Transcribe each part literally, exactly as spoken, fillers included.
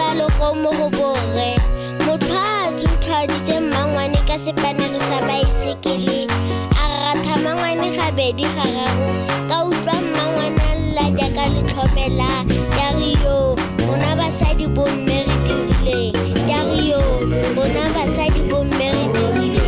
jwalo go mo go bore motho a tshutladitse mmangwane ka sepanere sa baesekele a ratha mmangwane gabedi gararo ka utlwa mmangwane lla jaaka letlhomela ya re yo bona basadi bomme re dirile ya re yo bona basadi bomme re dirile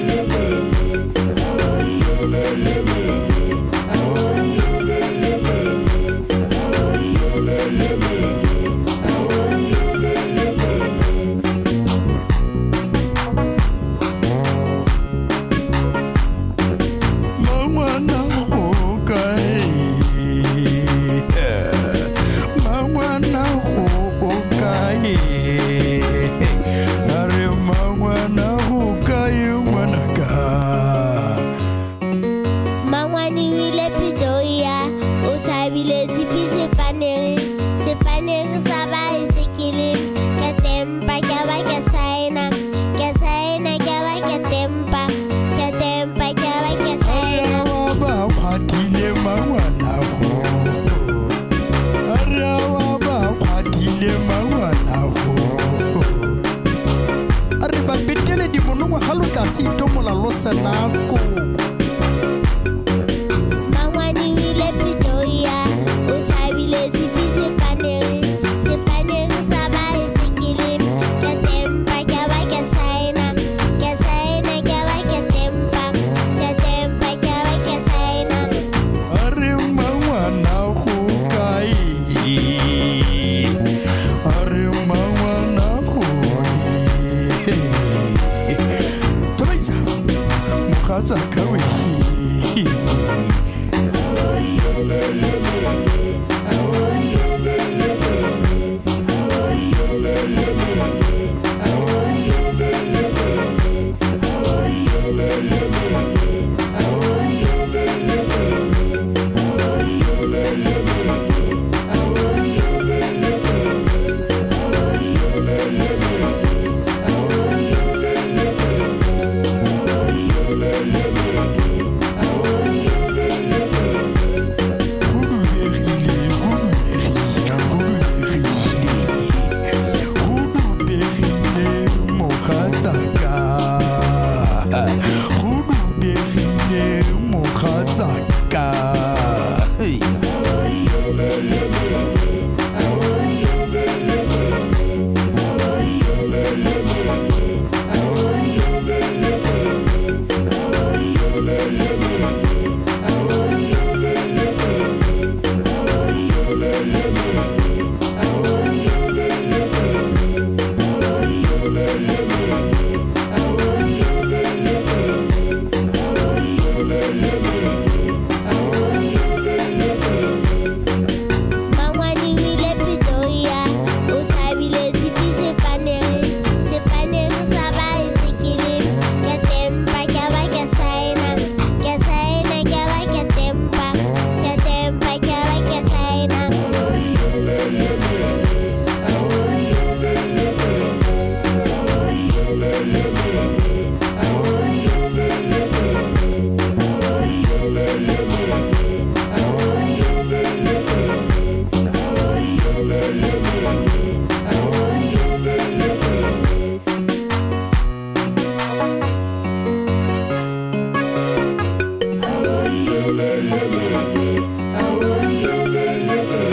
Sito mola lo senako Mangwani wile pidoya Usabile sipi sepanere Sepanere saba esekile Katempa kawa kasaina Kasaina kawa katempa Katempa kawa kasaina Are mangwana hukai Are mangwana hui Mukhaza kawi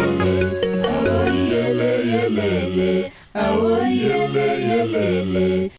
Awo yele yele,